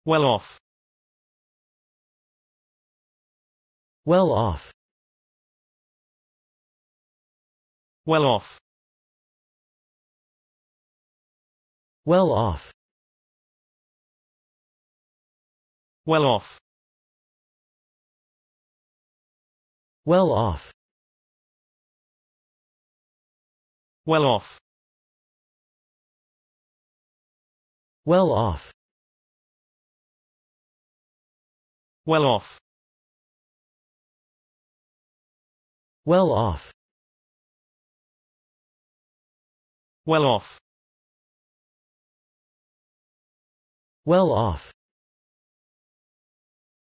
Well off. Well off. Well off. Well off. Well off. Well off. Well off. Well off. Well off. Well off. Well off. Well off.